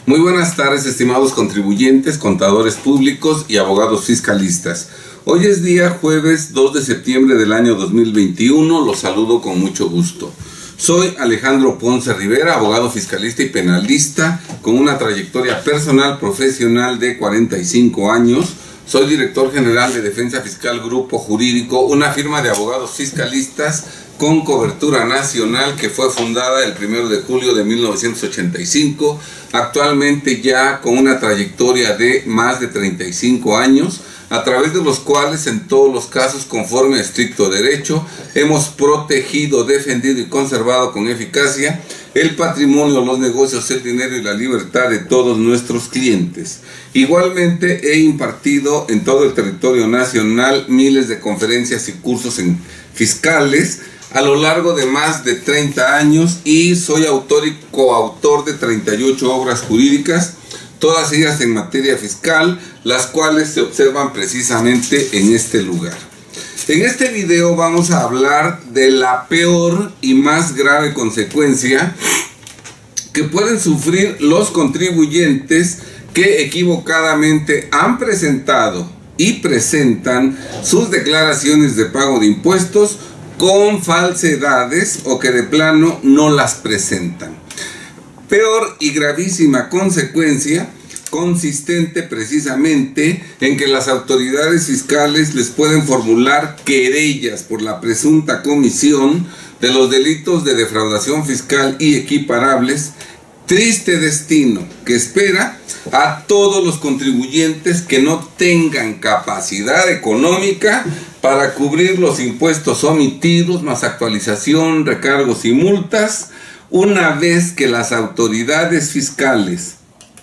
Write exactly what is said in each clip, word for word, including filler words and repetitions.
Muy buenas tardes, estimados contribuyentes, contadores públicos y abogados fiscalistas. Hoy es día jueves dos de septiembre del año dos mil veintiuno. Los saludo con mucho gusto. Soy Alejandro Ponce Rivera, abogado fiscalista y penalista con una trayectoria personal profesional de cuarenta y cinco años. Soy director general de Defensa Fiscal Grupo Jurídico, una firma de abogados fiscalistas con cobertura nacional que fue fundada el primero de julio de mil novecientos ochenta y cinco, actualmente ya con una trayectoria de más de treinta y cinco años, a través de los cuales en todos los casos conforme a estricto derecho hemos protegido, defendido y conservado con eficacia el patrimonio, los negocios, el dinero y la libertad de todos nuestros clientes. Igualmente he impartido en todo el territorio nacional miles de conferencias y cursos en fiscales a lo largo de más de treinta años y soy autor y coautor de treinta y ocho obras jurídicas, todas ellas en materia fiscal, las cuales se observan precisamente en este lugar. En este video vamos a hablar de la peor y más grave consecuencia que pueden sufrir los contribuyentes que equivocadamente han presentado y presentan sus declaraciones de pago de impuestos con falsedades o que de plano no las presentan. Peor y gravísima consecuencia consistente precisamente en que las autoridades fiscales les pueden formular querellas por la presunta comisión de los delitos de defraudación fiscal y equiparables. Triste destino que espera a todos los contribuyentes que no tengan capacidad económica para cubrir los impuestos omitidos, más actualización, recargos y multas, una vez que las autoridades fiscales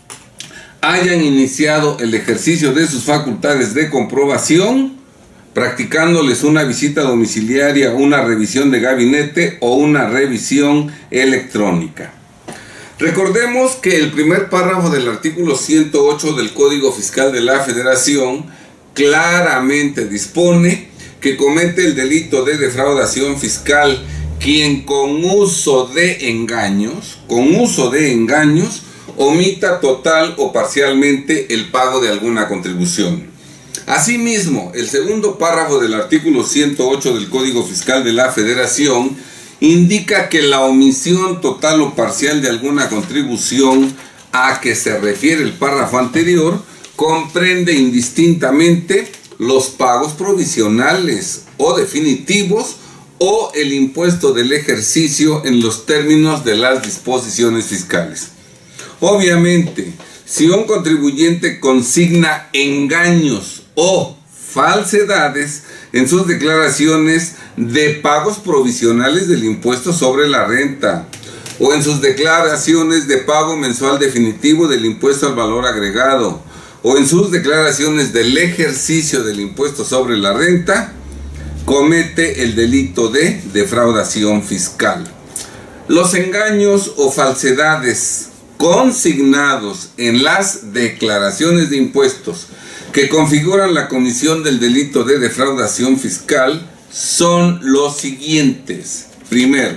hayan iniciado el ejercicio de sus facultades de comprobación, practicándoles una visita domiciliaria, una revisión de gabinete o una revisión electrónica. Recordemos que el primer párrafo del artículo ciento ocho del Código Fiscal de la Federación claramente dispone que comete el delito de defraudación fiscal quien con uso de engaños, con uso de engaños, omita total o parcialmente el pago de alguna contribución. Asimismo, el segundo párrafo del artículo ciento ocho del Código Fiscal de la Federación indica que la omisión total o parcial de alguna contribución a que se refiere el párrafo anterior comprende indistintamente los pagos provisionales o definitivos o el impuesto del ejercicio en los términos de las disposiciones fiscales. Obviamente, si un contribuyente consigna engaños o falsedades en sus declaraciones de pagos provisionales del impuesto sobre la renta o en sus declaraciones de pago mensual definitivo del impuesto al valor agregado o en sus declaraciones del ejercicio del impuesto sobre la renta, comete el delito de defraudación fiscal. Los engaños o falsedades consignados en las declaraciones de impuestos que configuran la comisión del delito de defraudación fiscal son los siguientes. Primero,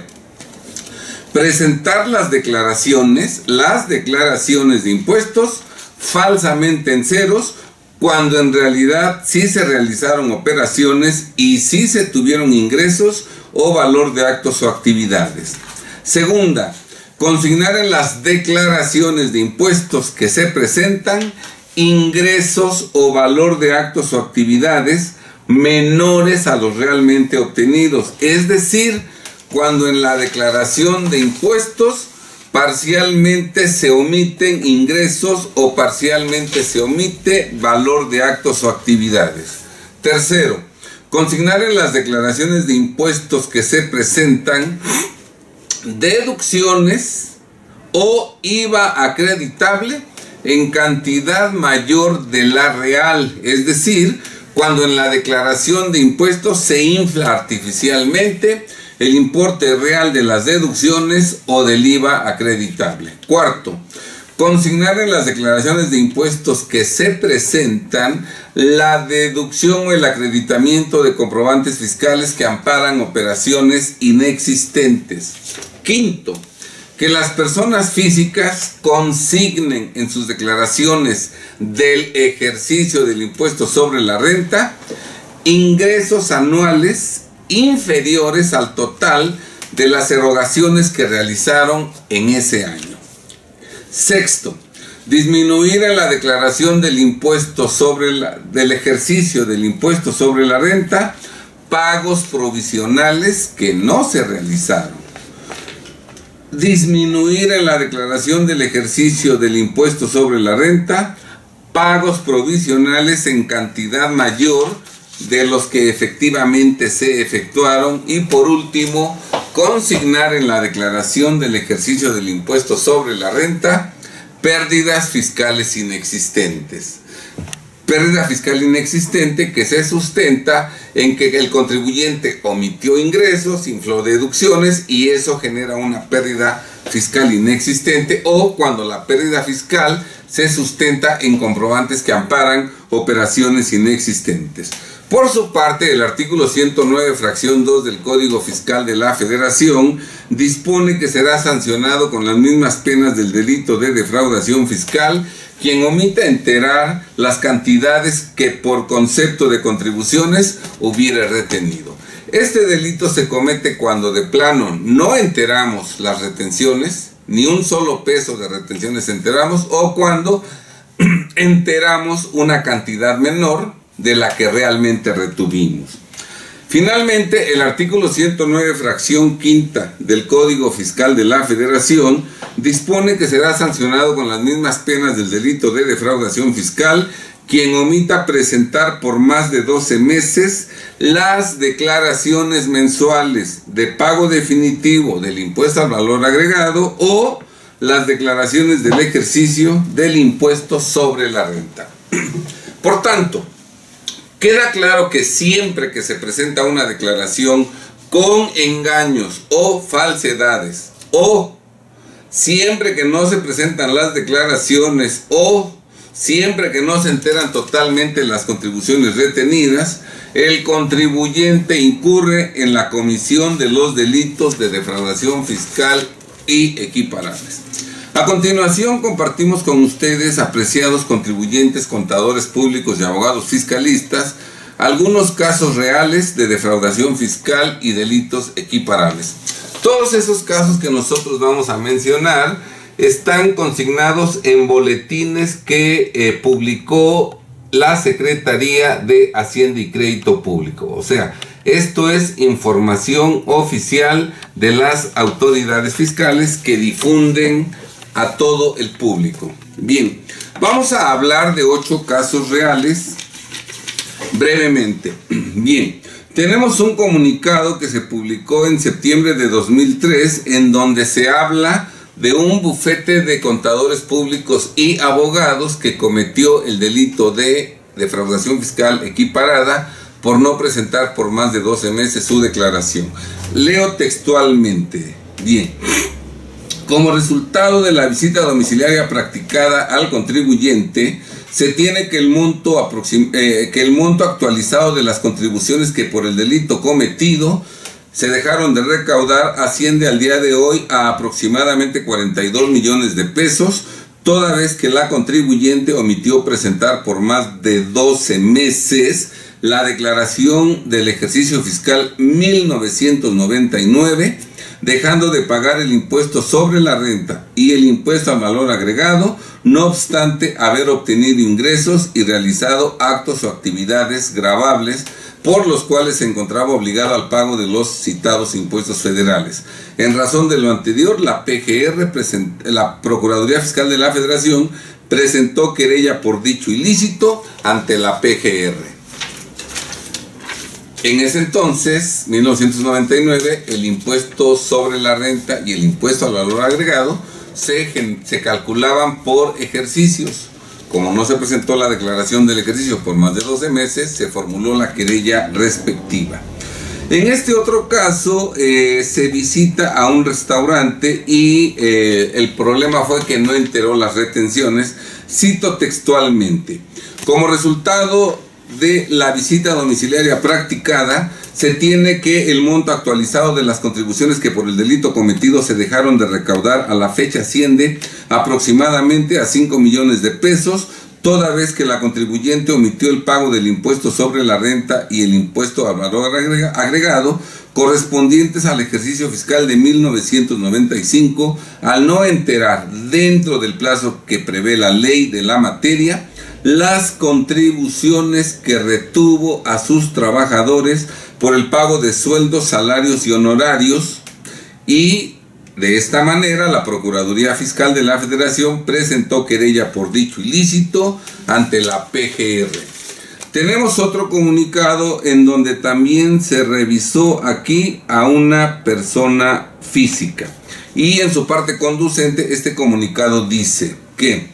presentar las declaraciones, las declaraciones de impuestos falsamente en ceros, cuando en realidad sí se realizaron operaciones y sí se tuvieron ingresos o valor de actos o actividades. Segunda, consignar en las declaraciones de impuestos que se presentan ingresos o valor de actos o actividades menores a los realmente obtenidos, es decir, cuando en la declaración de impuestos parcialmente se omiten ingresos o parcialmente se omite valor de actos o actividades. Tercero, consignar en las declaraciones de impuestos que se presentan deducciones o I V A acreditable en cantidad mayor de la real, es decir, cuando en la declaración de impuestos se infla artificialmente el importe real de las deducciones o del I V A acreditable. Cuarto, consignar en las declaraciones de impuestos que se presentan la deducción o el acreditamiento de comprobantes fiscales que amparan operaciones inexistentes. Quinto, que las personas físicas consignen en sus declaraciones del ejercicio del impuesto sobre la renta ingresos anuales inferiores al total de las erogaciones que realizaron en ese año. Sexto, disminuir en la declaración del impuesto sobre la, del ejercicio del impuesto sobre la renta pagos provisionales que no se realizaron. Disminuir en la declaración del ejercicio del impuesto sobre la renta pagos provisionales en cantidad mayor de los que efectivamente se efectuaron. Y por último, consignar en la declaración del ejercicio del impuesto sobre la renta pérdidas fiscales inexistentes. Pérdida fiscal inexistente que se sustenta en que el contribuyente omitió ingresos, infló deducciones y eso genera una pérdida fiscal inexistente, o cuando la pérdida fiscal se sustenta en comprobantes que amparan operaciones inexistentes. Por su parte, el artículo ciento nueve, fracción dos del Código Fiscal de la Federación dispone que será sancionado con las mismas penas del delito de defraudación fiscal quien omita enterar las cantidades que por concepto de contribuciones hubiera retenido. Este delito se comete cuando de plano no enteramos las retenciones, ni un solo peso de retenciones enteramos, o cuando enteramos una cantidad menor de la que realmente retuvimos. Finalmente, el artículo ciento nueve, fracción quinta del Código Fiscal de la Federación dispone que será sancionado con las mismas penas del delito de defraudación fiscal quien omita presentar por más de doce meses las declaraciones mensuales de pago definitivo del impuesto al valor agregado o las declaraciones del ejercicio del impuesto sobre la renta. Por tanto, queda claro que siempre que se presenta una declaración con engaños o falsedades, o siempre que no se presentan las declaraciones, o siempre que no se enteran totalmente las contribuciones retenidas, el contribuyente incurre en la comisión de los delitos de defraudación fiscal y equiparables. A continuación compartimos con ustedes, apreciados contribuyentes, contadores públicos y abogados fiscalistas, algunos casos reales de defraudación fiscal y delitos equiparables. Todos esos casos que nosotros vamos a mencionar están consignados en boletines que eh, publicó la Secretaría de Hacienda y Crédito Público. O sea, esto es información oficial de las autoridades fiscales que difunden a todo el público. Bien, vamos a hablar de ocho casos reales brevemente. Bien, tenemos un comunicado que se publicó en septiembre de dos mil tres en donde se habla de un bufete de contadores públicos y abogados que cometió el delito de defraudación fiscal equiparada por no presentar por más de doce meses su declaración. Leo textualmente. Bien. Como resultado de la visita domiciliaria practicada al contribuyente, se tiene que el monto, aproxim eh, que el monto actualizado de las contribuciones que por el delito cometido se dejaron de recaudar asciende al día de hoy a aproximadamente cuarenta y dos millones de pesos, toda vez que la contribuyente omitió presentar por más de doce meses la declaración del ejercicio fiscal mil novecientos noventa y nueve, dejando de pagar el impuesto sobre la renta y el impuesto al valor agregado, no obstante haber obtenido ingresos y realizado actos o actividades gravables por los cuales se encontraba obligado al pago de los citados impuestos federales. En razón de lo anterior, la P G R, la Procuraduría Fiscal de la Federación, presentó querella por dicho ilícito ante la P G R. En ese entonces, mil novecientos noventa y nueve, el impuesto sobre la renta y el impuesto al valor agregado se, se calculaban por ejercicios. Como no se presentó la declaración del ejercicio por más de doce meses, se formuló la querella respectiva. En este otro caso, eh, se visita a un restaurante y eh, el problema fue que no enteró las retenciones. Cito textualmente: como resultado de la visita domiciliaria practicada, se tiene que el monto actualizado de las contribuciones que por el delito cometido se dejaron de recaudar a la fecha asciende aproximadamente a cinco millones de pesos, toda vez que la contribuyente omitió el pago del impuesto sobre la renta y el impuesto al valor agregado correspondientes al ejercicio fiscal de mil novecientos noventa y cinco, al no enterar dentro del plazo que prevé la ley de la materia las contribuciones que retuvo a sus trabajadores por el pago de sueldos, salarios y honorarios, y de esta manera la Procuraduría Fiscal de la Federación presentó querella por dicho ilícito ante la P G R. Tenemos otro comunicado en donde también se revisó aquí a una persona física, y en su parte conducente este comunicado dice que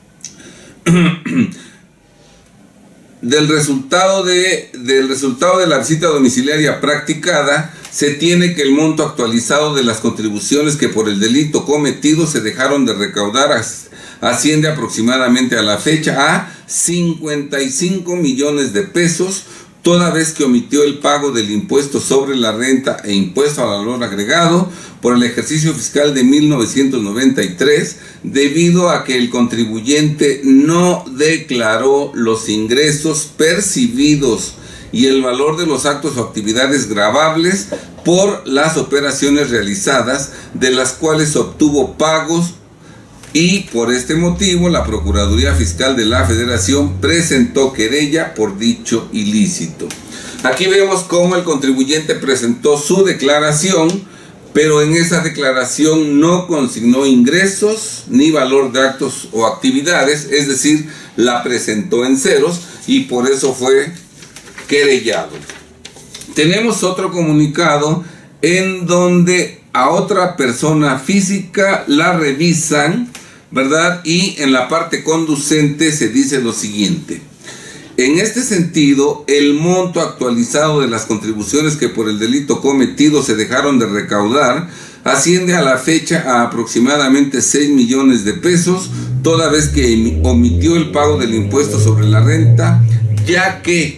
del resultado de, del resultado de la visita domiciliaria practicada se tiene que el monto actualizado de las contribuciones que por el delito cometido se dejaron de recaudar asciende aproximadamente a la fecha a cincuenta y cinco millones de pesos, toda vez que omitió el pago del impuesto sobre la renta e impuesto al valor agregado por el ejercicio fiscal de mil novecientos noventa y tres, debido a que el contribuyente no declaró los ingresos percibidos y el valor de los actos o actividades gravables por las operaciones realizadas, de las cuales obtuvo pagos, y por este motivo la Procuraduría Fiscal de la Federación presentó querella por dicho ilícito. Aquí vemos cómo el contribuyente presentó su declaración, pero en esa declaración no consignó ingresos ni valor de actos o actividades, es decir, la presentó en ceros y por eso fue querellado. Tenemos otro comunicado en donde a otra persona física la revisan, ¿verdad? Y en la parte conducente se dice lo siguiente: en este sentido, el monto actualizado de las contribuciones que por el delito cometido se dejaron de recaudar asciende a la fecha a aproximadamente seis millones de pesos, toda vez que omitió el pago del impuesto sobre la renta, ya que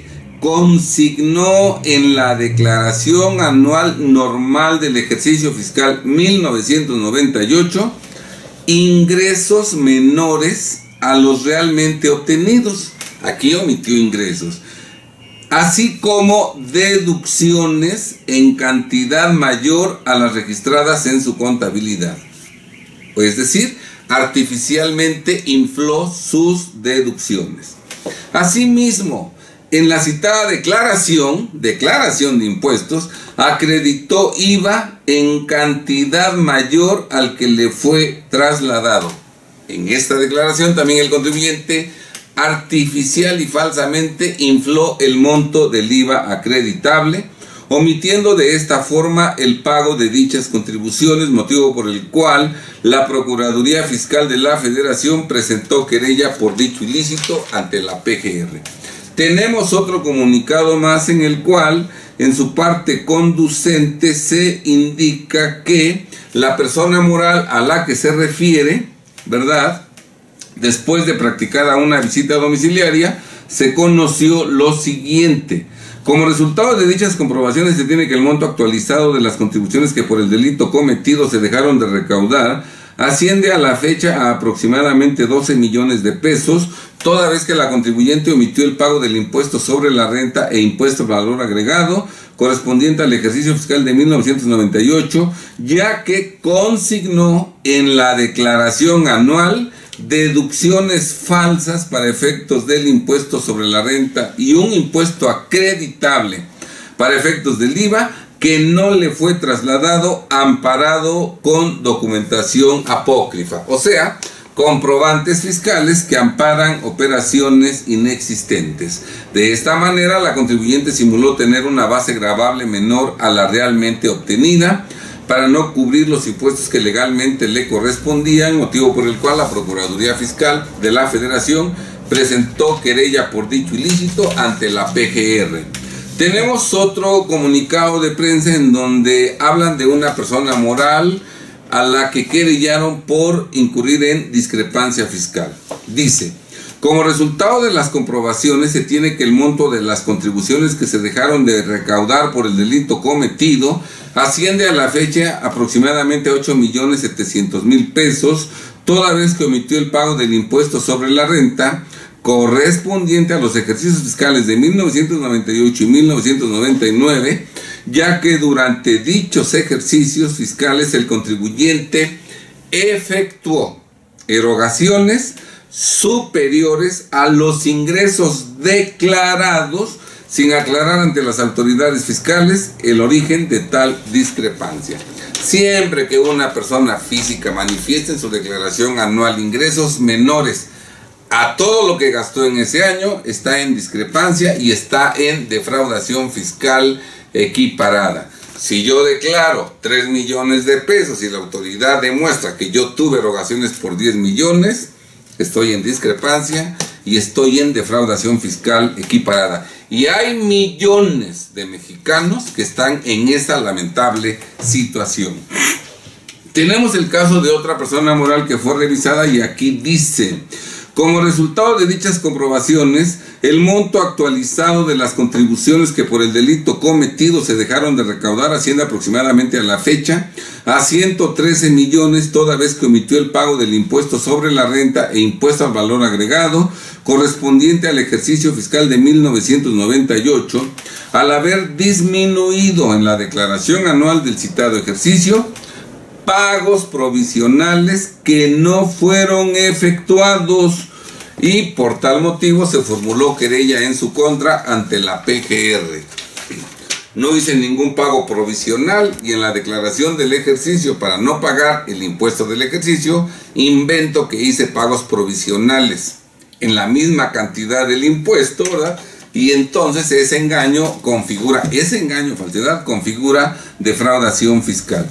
consignó en la declaración anual normal del ejercicio fiscal mil novecientos noventa y ocho ingresos menores a los realmente obtenidos. Aquí omitió ingresos, así como deducciones en cantidad mayor a las registradas en su contabilidad. Es decir, artificialmente infló sus deducciones. Asimismo, en la citada declaración, declaración de impuestos, acreditó I V A en cantidad mayor al que le fue trasladado. En esta declaración también el contribuyente artificial y falsamente infló el monto del I V A acreditable, omitiendo de esta forma el pago de dichas contribuciones, motivo por el cual la Procuraduría Fiscal de la Federación presentó querella por dicho ilícito ante la P G R. Tenemos otro comunicado más en el cual, en su parte conducente, se indica que la persona moral a la que se refiere, ¿verdad?, después de practicada una visita domiciliaria, se conoció lo siguiente: como resultado de dichas comprobaciones se tiene que el monto actualizado de las contribuciones que por el delito cometido se dejaron de recaudar asciende a la fecha a aproximadamente doce millones de pesos, toda vez que la contribuyente omitió el pago del impuesto sobre la renta e impuesto al valor agregado correspondiente al ejercicio fiscal de mil novecientos noventa y ocho, ya que consignó en la declaración anual deducciones falsas para efectos del impuesto sobre la renta y un impuesto acreditable para efectos del I V A que no le fue trasladado, amparado con documentación apócrifa, o sea, comprobantes fiscales que amparan operaciones inexistentes. De esta manera, la contribuyente simuló tener una base gravable menor a la realmente obtenida para no cubrir los impuestos que legalmente le correspondían, motivo por el cual la Procuraduría Fiscal de la Federación presentó querella por dicho ilícito ante la P G R. Tenemos otro comunicado de prensa en donde hablan de una persona moral a la que querellaron por incurrir en discrepancia fiscal. Dice: Como resultado de las comprobaciones, se tiene que el monto de las contribuciones que se dejaron de recaudar por el delito cometido asciende a la fecha aproximadamente a ocho millones setecientos mil pesos, toda vez que omitió el pago del impuesto sobre la renta correspondiente a los ejercicios fiscales de mil novecientos noventa y ocho y mil novecientos noventa y nueve, ya que durante dichos ejercicios fiscales el contribuyente efectuó erogaciones superiores a los ingresos declarados, sin aclarar ante las autoridades fiscales el origen de tal discrepancia. Siempre que una persona física manifieste en su declaración anual ingresos menores a todo lo que gastó en ese año, está en discrepancia y está en defraudación fiscal equiparada. Si yo declaro tres millones de pesos y la autoridad demuestra que yo tuve erogaciones por diez millones, estoy en discrepancia y estoy en defraudación fiscal equiparada. Y hay millones de mexicanos que están en esa lamentable situación. Tenemos el caso de otra persona moral que fue revisada y aquí dice: como resultado de dichas comprobaciones, el monto actualizado de las contribuciones que por el delito cometido se dejaron de recaudar asciende aproximadamente a la fecha a ciento trece millones, toda vez que omitió el pago del impuesto sobre la renta e impuesto al valor agregado correspondiente al ejercicio fiscal de mil novecientos noventa y ocho, al haber disminuido en la declaración anual del citado ejercicio pagos provisionales que no fueron efectuados, y por tal motivo se formuló querella en su contra ante la P G R. No hice ningún pago provisional y en la declaración del ejercicio, para no pagar el impuesto del ejercicio, invento que hice pagos provisionales en la misma cantidad del impuesto, ¿verdad? Y entonces ese engaño configura, ese engaño, falsedad, configura defraudación fiscal.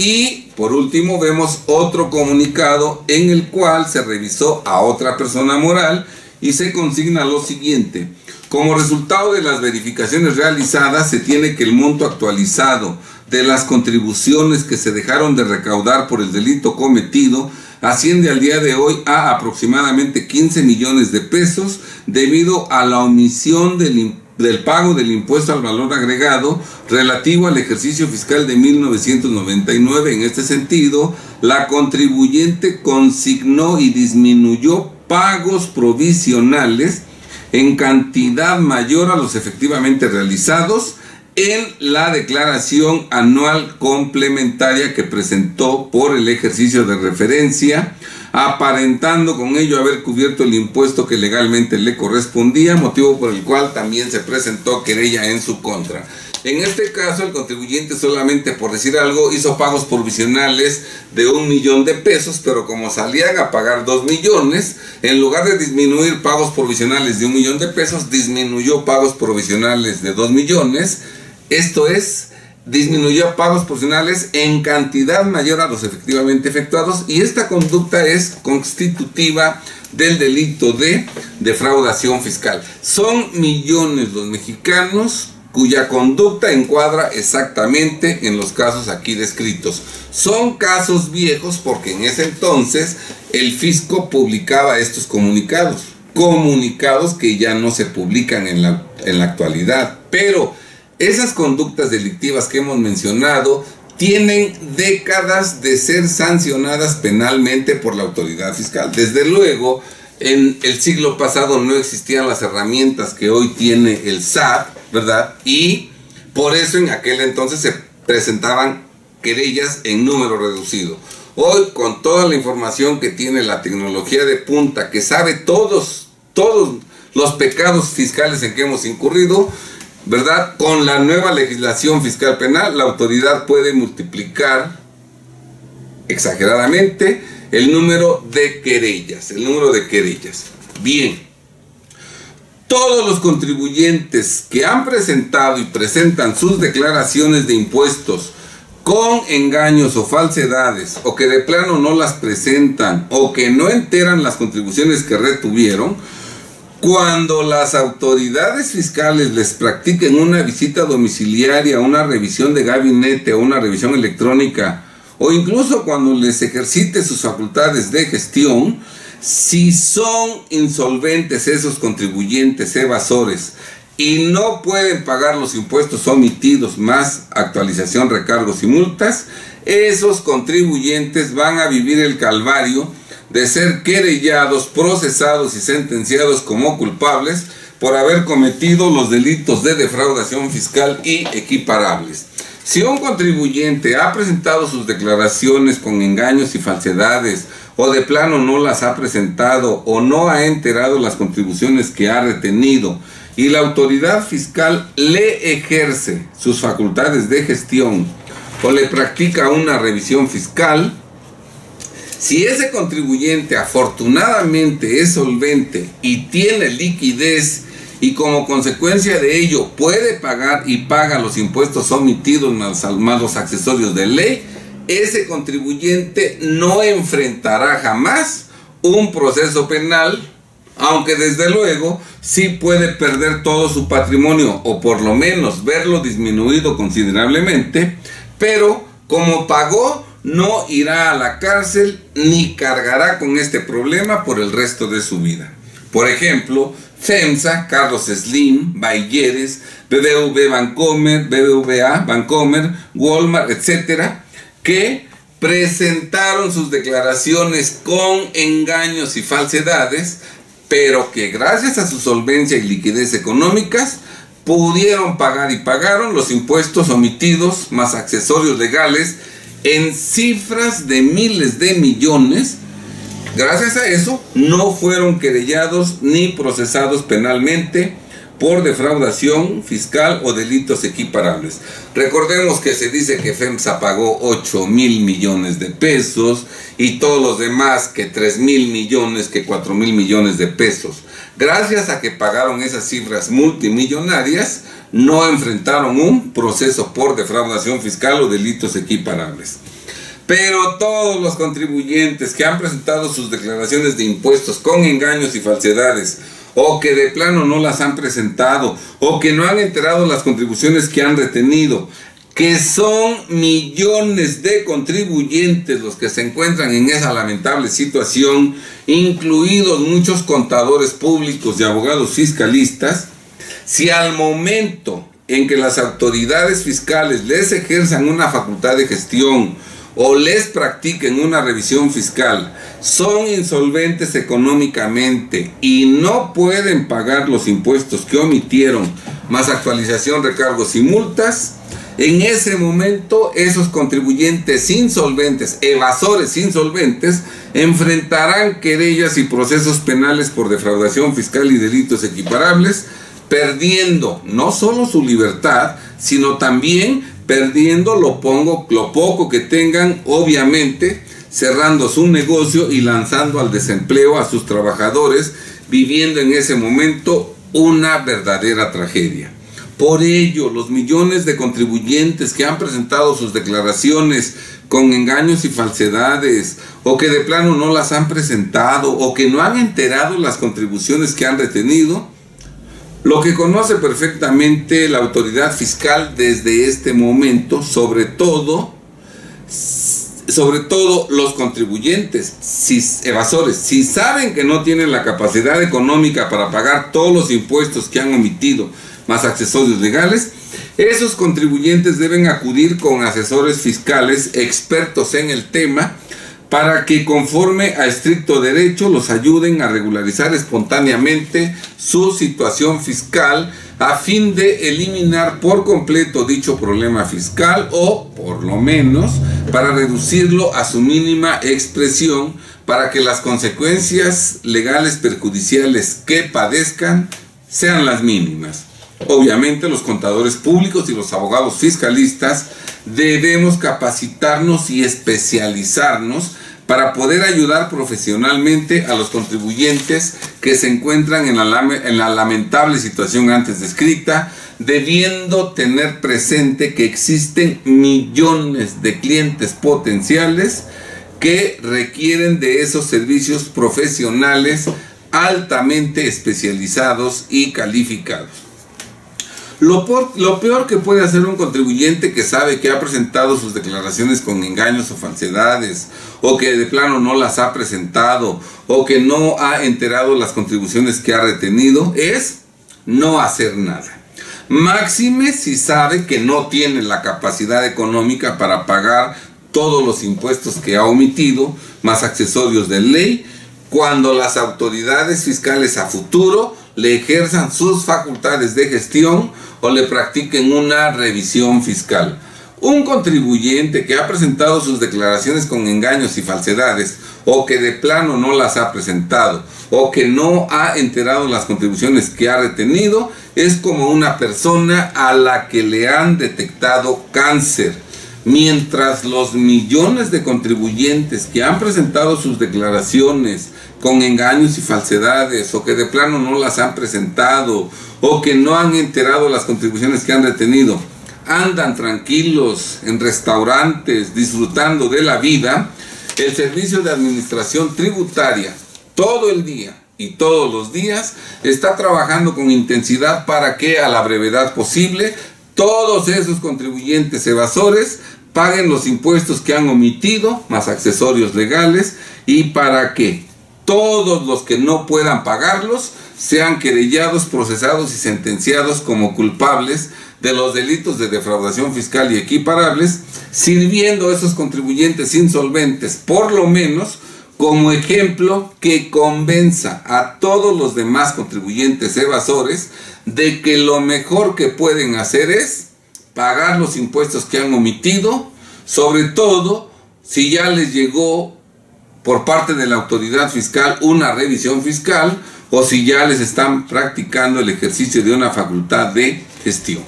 Y por último vemos otro comunicado en el cual se revisó a otra persona moral y se consigna lo siguiente: como resultado de las verificaciones realizadas, se tiene que el monto actualizado de las contribuciones que se dejaron de recaudar por el delito cometido asciende al día de hoy a aproximadamente quince millones de pesos, debido a la omisión del impuesto del pago del impuesto al valor agregado relativo al ejercicio fiscal de mil novecientos noventa y nueve. En este sentido, la contribuyente consignó y disminuyó pagos provisionales en cantidad mayor a los efectivamente realizados en la declaración anual complementaria que presentó por el ejercicio de referencia, aparentando con ello haber cubierto el impuesto que legalmente le correspondía, motivo por el cual también se presentó querella en su contra. En este caso, el contribuyente solamente, por decir algo, hizo pagos provisionales de un millón de pesos, pero como salían a pagar dos millones, en lugar de disminuir pagos provisionales de un millón de pesos, disminuyó pagos provisionales de dos millones. Esto es, disminuyó pagos provisionales en cantidad mayor a los efectivamente efectuados, y esta conducta es constitutiva del delito de defraudación fiscal. Son millones los mexicanos cuya conducta encuadra exactamente en los casos aquí descritos. Son casos viejos porque en ese entonces el fisco publicaba estos comunicados, comunicados que ya no se publican en la, en la actualidad, pero esas conductas delictivas que hemos mencionado tienen décadas de ser sancionadas penalmente por la autoridad fiscal. Desde luego, en el siglo pasado no existían las herramientas que hoy tiene el S A T, ¿verdad? Y por eso en aquel entonces se presentaban querellas en número reducido. Hoy, con toda la información que tiene la tecnología de punta, que sabe todos, todos los pecados fiscales en que hemos incurrido, ¿verdad? Con la nueva legislación fiscal penal, la autoridad puede multiplicar exageradamente el número de querellas, el número de querellas. Bien, todos los contribuyentes que han presentado y presentan sus declaraciones de impuestos con engaños o falsedades, o que de plano no las presentan, o que no enteran las contribuciones que retuvieron, cuando las autoridades fiscales les practiquen una visita domiciliaria, una revisión de gabinete o una revisión electrónica, o incluso cuando les ejercite sus facultades de gestión, Si son insolventes esos contribuyentes evasores y no pueden pagar los impuestos omitidos más actualización, recargos y multas, esos contribuyentes van a vivir el calvario de ser querellados, procesados y sentenciados como culpables por haber cometido los delitos de defraudación fiscal y equiparables. Si un contribuyente ha presentado sus declaraciones con engaños y falsedades, o de plano no las ha presentado, o no ha enterado las contribuciones que ha retenido, y la autoridad fiscal le ejerce sus facultades de gestión, o le practica una revisión fiscal, si ese contribuyente afortunadamente es solvente y tiene liquidez, y como consecuencia de ello puede pagar y paga los impuestos omitidos más, más los accesorios de ley, ese contribuyente no enfrentará jamás un proceso penal, aunque desde luego sí puede perder todo su patrimonio o por lo menos verlo disminuido considerablemente, pero como pagó no irá a la cárcel ni cargará con este problema por el resto de su vida. Por ejemplo, FEMSA, Carlos Slim, Bayeres, B B V A Bancomer, B B V A Bancomer, Walmart, etcétera, que presentaron sus declaraciones con engaños y falsedades, pero que gracias a su solvencia y liquidez económicas pudieron pagar y pagaron los impuestos omitidos más accesorios legales en cifras de miles de millones. Gracias a eso no fueron querellados ni procesados penalmente por defraudación fiscal o delitos equiparables. Recordemos que se dice que FEMSA pagó ocho mil millones de pesos y todos los demás que tres mil millones, que cuatro mil millones de pesos. Gracias a que pagaron esas cifras multimillonarias, no enfrentaron un proceso por defraudación fiscal o delitos equiparables. Pero todos los contribuyentes que han presentado sus declaraciones de impuestos con engaños y falsedades, o que de plano no las han presentado, o que no han enterado las contribuciones que han retenido, que son millones de contribuyentes los que se encuentran en esa lamentable situación, incluidos muchos contadores públicos y abogados fiscalistas, si al momento en que las autoridades fiscales les ejerzan una facultad de gestión o les practiquen una revisión fiscal, son insolventes económicamente y no pueden pagar los impuestos que omitieron, más actualización, recargos y multas, en ese momento esos contribuyentes insolventes, evasores insolventes, enfrentarán querellas y procesos penales por defraudación fiscal y delitos equiparables, perdiendo no solo su libertad, sino también perdiendo lo, pongo, lo poco que tengan, obviamente, cerrando su negocio y lanzando al desempleo a sus trabajadores, viviendo en ese momento una verdadera tragedia. Por ello, los millones de contribuyentes que han presentado sus declaraciones con engaños y falsedades, o que de plano no las han presentado, o que no han enterado las contribuciones que han retenido, lo que conoce perfectamente la autoridad fiscal desde este momento, sobre todo, sobre todo los contribuyentes, si, evasores, si saben que no tienen la capacidad económica para pagar todos los impuestos que han omitido, más accesorios legales, esos contribuyentes deben acudir con asesores fiscales expertos en el tema para que conforme a estricto derecho los ayuden a regularizar espontáneamente su situación fiscal a fin de eliminar por completo dicho problema fiscal o, por lo menos, para reducirlo a su mínima expresión para que las consecuencias legales perjudiciales que padezcan sean las mínimas. Obviamente los contadores públicos y los abogados fiscalistas debemos capacitarnos y especializarnos para poder ayudar profesionalmente a los contribuyentes que se encuentran en la, en la lamentable situación antes descrita, debiendo tener presente que existen millones de clientes potenciales que requieren de esos servicios profesionales altamente especializados y calificados. Lo, por, lo peor que puede hacer un contribuyente que sabe que ha presentado sus declaraciones con engaños o falsedades, o que de plano no las ha presentado, o que no ha enterado las contribuciones que ha retenido, es no hacer nada. Máxime si sabe que no tiene la capacidad económica para pagar todos los impuestos que ha omitido, más accesorios de ley, cuando las autoridades fiscales a futuro le ejerzan sus facultades de gestión o le practiquen una revisión fiscal. Un contribuyente que ha presentado sus declaraciones con engaños y falsedades, o que de plano no las ha presentado, o que no ha enterado las contribuciones que ha retenido, es como una persona a la que le han detectado cáncer. Mientras los millones de contribuyentes que han presentado sus declaraciones con engaños y falsedades, o que de plano no las han presentado, o que no han enterado las contribuciones que han retenido, andan tranquilos en restaurantes disfrutando de la vida, el Servicio de Administración Tributaria todo el día y todos los días está trabajando con intensidad para que a la brevedad posible todos esos contribuyentes evasores paguen los impuestos que han omitido, más accesorios legales, y para que todos los que no puedan pagarlos sean querellados, procesados y sentenciados como culpables de los delitos de defraudación fiscal y equiparables, sirviendo a esos contribuyentes insolventes por lo menos como ejemplo que convenza a todos los demás contribuyentes evasores de que lo mejor que pueden hacer es pagar los impuestos que han omitido, sobre todo si ya les llegó por parte de la autoridad fiscal una revisión fiscal, o si ya les están practicando el ejercicio de una facultad de gestión.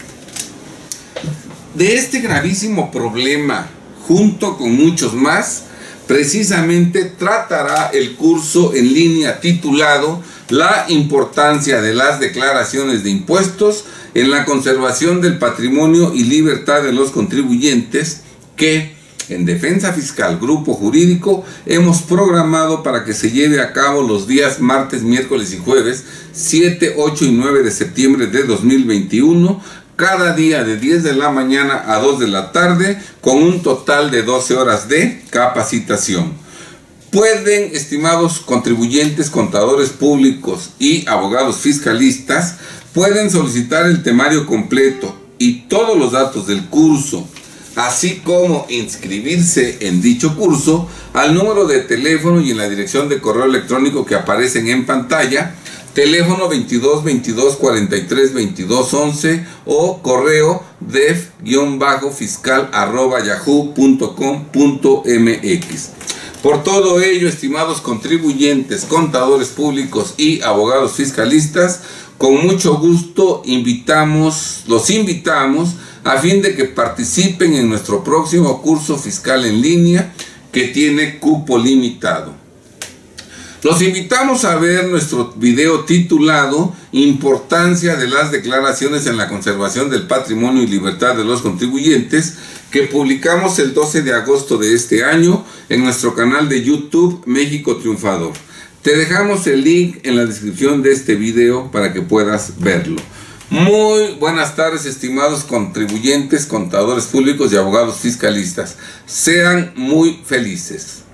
De este gravísimo problema, junto con muchos más, precisamente tratará el curso en línea titulado La importancia de las declaraciones de impuestos en la conservación del patrimonio y libertad de los contribuyentes, que en Defensa Fiscal Grupo Jurídico hemos programado para que se lleve a cabo los días martes, miércoles y jueves siete, ocho y nueve de septiembre de dos mil veintiuno, cada día de diez de la mañana a dos de la tarde, con un total de doce horas de capacitación. Pueden, estimados contribuyentes, contadores públicos y abogados fiscalistas, pueden solicitar el temario completo y todos los datos del curso, así como inscribirse en dicho curso, al número de teléfono y en la dirección de correo electrónico que aparecen en pantalla, teléfono veintidós veintidós cuarenta y tres veintidós once o correo def fiscal arroba yahoo punto com punto mx. Por todo ello, estimados contribuyentes, contadores públicos y abogados fiscalistas, con mucho gusto invitamos, los invitamos a fin de que participen en nuestro próximo curso fiscal en línea, que tiene cupo limitado. Los invitamos a ver nuestro video titulado Importancia de las declaraciones en la conservación del patrimonio y libertad de los contribuyentes, que publicamos el doce de agosto de este año en nuestro canal de YouTube México Triunfador. Te dejamos el link en la descripción de este video para que puedas verlo. Muy buenas tardes, estimados contribuyentes, contadores públicos y abogados fiscalistas. Sean muy felices.